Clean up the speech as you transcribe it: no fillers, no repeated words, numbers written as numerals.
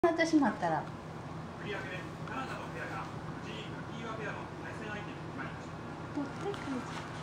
なってしまったら。 振り分けでカナダのペアが藤井・垣岩ペアの対戦相手に決まりました。